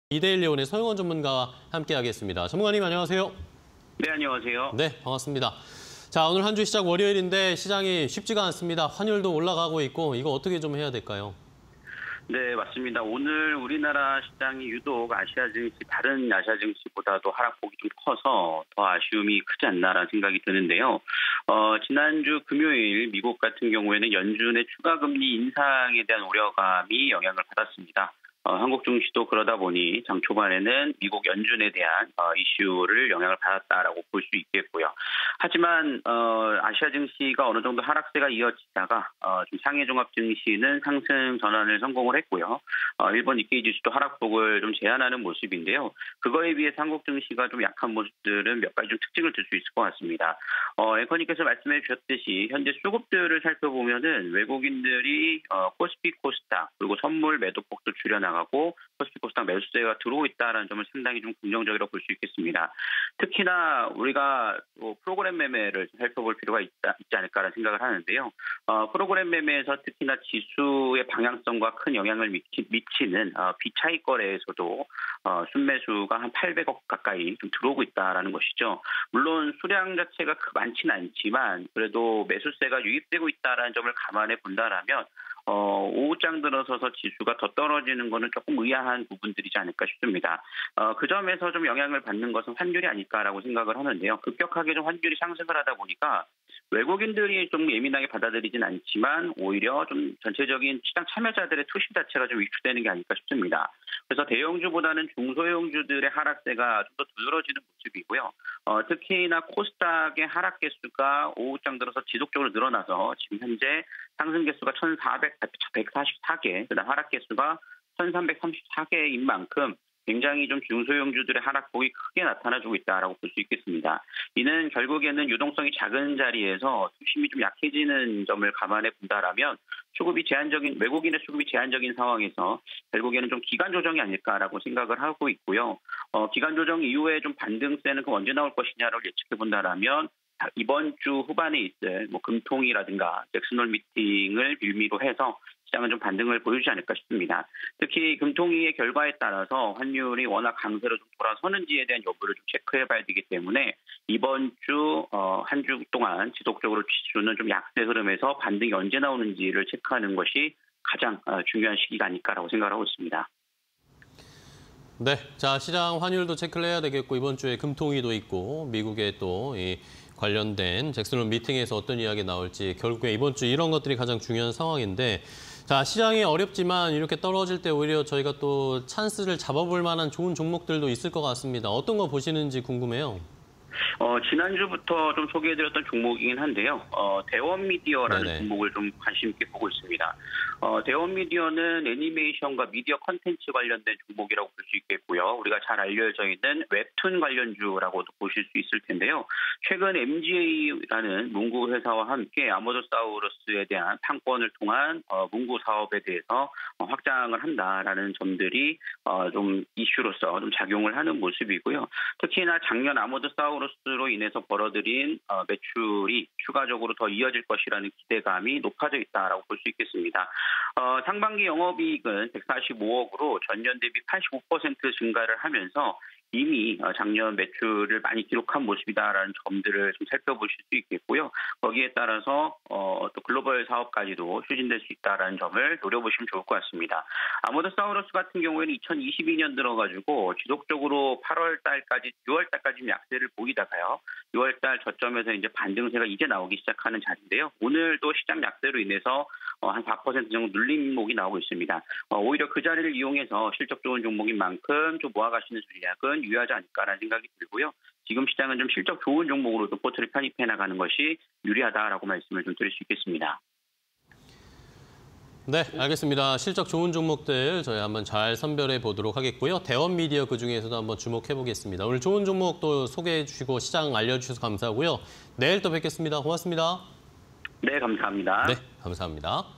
이데일리온의 서영원 전문가와 함께하겠습니다. 전문가님 안녕하세요. 네, 안녕하세요. 네, 반갑습니다. 자, 오늘 한 주 시작 월요일인데 시장이 쉽지가 않습니다. 환율도 올라가고 있고 이거 어떻게 좀 해야 될까요? 네, 맞습니다. 오늘 우리나라 시장이 유독 다른 아시아 증시보다도 하락폭이 좀 커서 더 아쉬움이 크지 않나라는 생각이 드는데요. 지난주 금요일 미국 같은 경우에는 연준의 추가 금리 인상에 대한 우려감이 영향을 받았습니다. 한국 증시도 그러다 보니 장 초반에는 미국 연준에 대한 이슈를 영향을 받았다라고 볼 수 있겠고요. 하지만 아시아 증시가 어느 정도 하락세가 이어지다가 좀 상해 종합 증시는 상승 전환을 성공을 했고요. 일본 니케이 지수도 하락폭을 좀 제한하는 모습인데요. 그거에 비해 한국 증시가 좀 약한 모습들은 몇 가지 좀 특징을 들 수 있을 것 같습니다. 앵커님께서 말씀해 주셨듯이 현재 수급들을 살펴보면은 외국인들이 코스피 코스닥 그리고 선물 매도폭도 줄여나가고 코스피 코스닥 매수세가 들어오고 있다는 점을 상당히 좀 긍정적으로 볼 수 있겠습니다. 특히나 우리가 프로그램 매매를 살펴볼 필요가 있지 않을까라는 생각을 하는데요. 프로그램 매매에서 특히나 지수의 방향성과 큰 영향을 미치는 비차익 거래에서도 순매수가 한 800억 가까이 좀 들어오고 있다라는 것이죠. 물론 수량 자체가 많지는 않지만 그래도 매수세가 유입되고 있다라는 점을 감안해 본다라면 오후장 들어서서 지수가 더 떨어지는 것은 조금 의아한 부분들이지 않을까 싶습니다. 그 점에서 좀 영향을 받는 것은 환율이 아닐까라고 생각을 하는데요. 급격하게 좀 환율이 상승을 하다 보니까 외국인들이 좀 예민하게 받아들이진 않지만 오히려 좀 전체적인 시장 참여자들의 투심 자체가 좀 위축되는 게 아닐까 싶습니다. 그래서 대형주보다는 중소형주들의 하락세가 좀 더 두드러지는 모습이고요. 특히나 코스닥의 하락 개수가 오후장 들어서 지속적으로 늘어나서 지금 현재 상승 개수가 1,144개, 그다음 하락 개수가 1,334개인 만큼 굉장히 좀 중소형주들의 하락폭이 크게 나타나주고 있다라고 볼 수 있겠습니다. 이는 결국에는 유동성이 작은 자리에서 수심이 좀 약해지는 점을 감안해 본다라면 외국인의 수급이 제한적인 상황에서 결국에는 좀 기간 조정이 아닐까라고 생각을 하고 있고요. 기간 조정 이후에 좀 반등세는 그럼 언제 나올 것이냐를 예측해 본다라면 이번 주 후반에 있을 금통이라든가 잭슨홀 미팅을 빌미로 해서 시장은 좀 반등을 보여주지 않을까 싶습니다. 특히 금통위의 결과에 따라서 환율이 워낙 강세로 좀 돌아서는지에 대한 여부를 좀 체크해봐야 되기 때문에 이번 주 한 주 동안 지속적으로 지수는 좀 약세 흐름에서 반등이 언제 나오는지를 체크하는 것이 가장 중요한 시기가 아닐까라고 생각하고 있습니다. 네, 자 시장 환율도 체크를 해야 되겠고 이번 주에 금통위도 있고 미국의 또 이 관련된 잭슨홀 미팅에서 어떤 이야기 나올지 결국에 이번 주 이런 것들이 가장 중요한 상황인데 자 시장이 어렵지만 이렇게 떨어질 때 오히려 저희가 또 찬스를 잡아볼 만한 좋은 종목들도 있을 것 같습니다. 어떤 거 보시는지 궁금해요. 지난주부터 좀 소개해드렸던 종목이긴 한데요. 대원미디어라는 네네. 종목을 좀 관심 있게 보고 있습니다. 대원미디어는 애니메이션과 미디어 컨텐츠 관련된 종목이라고 볼 수 있겠고요. 우리가 잘 알려져 있는 웹툰 관련주라고도 보실 수 있을 텐데요. 최근 MGA라는 문구 회사와 함께 아모더사우루스에 대한 판권을 통한 문구 사업에 대해서 확장을 한다라는 점들이 좀 이슈로서 좀 작용을 하는 모습이고요. 특히나 작년 아모더사우루스로 인해서 벌어들인 매출이 추가적으로 더 이어질 것이라는 기대감이 높아져 있다라고 볼 수 있겠습니다. 상반기 영업이익은 145억으로 전년 대비 85% 증가를 하면서 이미 작년 매출을 많이 기록한 모습이다라는 점들을 좀 살펴보실 수 있겠고요. 거기에 따라서 또 글로벌 사업까지도 추진될 수 있다라는 점을 노려보시면 좋을 것 같습니다. 아모더사우루스 같은 경우에는 2022년 들어가지고 지속적으로 8월 달까지 6월 달까지 약세를 보이다가요. 6월 달 저점에서 이제 반등세가 이제 나오기 시작하는 자리인데요. 오늘도 시장 약세로 인해서 한 4% 정도 눌림목이 나오고 있습니다. 오히려 그 자리를 이용해서 실적 좋은 종목인 만큼 좀 모아가시는 전략은 유효하지 않을까라는 생각이 들고요. 지금 시장은 좀 실적 좋은 종목으로도 포트를 편입해 나가는 것이 유리하다라고 말씀을 좀 드릴 수 있겠습니다. 네, 알겠습니다. 실적 좋은 종목들 저희 한번 잘 선별해 보도록 하겠고요. 대원미디어 그중에서도 한번 주목해 보겠습니다. 오늘 좋은 종목도 소개해 주시고 시장 알려주셔서 감사하고요. 내일 또 뵙겠습니다. 고맙습니다. 네, 감사합니다. 네, 감사합니다.